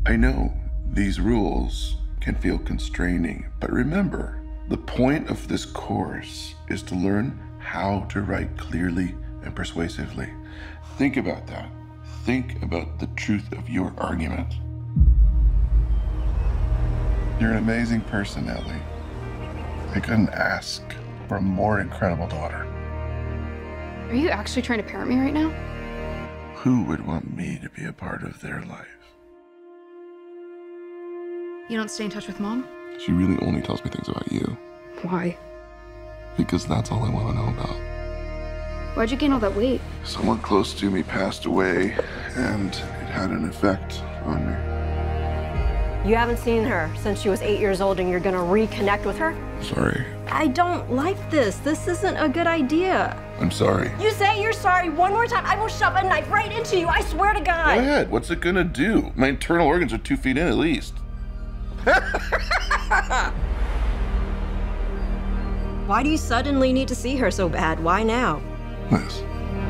I know these rules can feel constraining, but remember, the point of this course is to learn how to write clearly and persuasively. Think about that. Think about the truth of your argument. You're an amazing person, Ellie. I couldn't ask for a more incredible daughter. Are you actually trying to parent me right now? Who would want me to be a part of their life? You don't stay in touch with Mom? She really only tells me things about you. Why? Because that's all I want to know about. Why'd you gain all that weight? Someone close to me passed away, and it had an effect on me. You haven't seen her since she was 8 years old and you're gonna reconnect with her? Sorry. I don't like this. This isn't a good idea. I'm sorry. You say you're sorry one more time, I will shove a knife right into you, I swear to God. Go ahead. What's it gonna do? My internal organs are 2 feet in at least. Why do you suddenly need to see her so bad? Why now? Liz.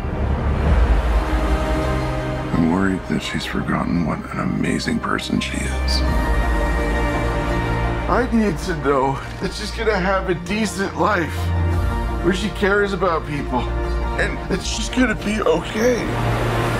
I'm worried that she's forgotten what an amazing person she is. I need to know that she's gonna have a decent life where she cares about people and that she's gonna be okay.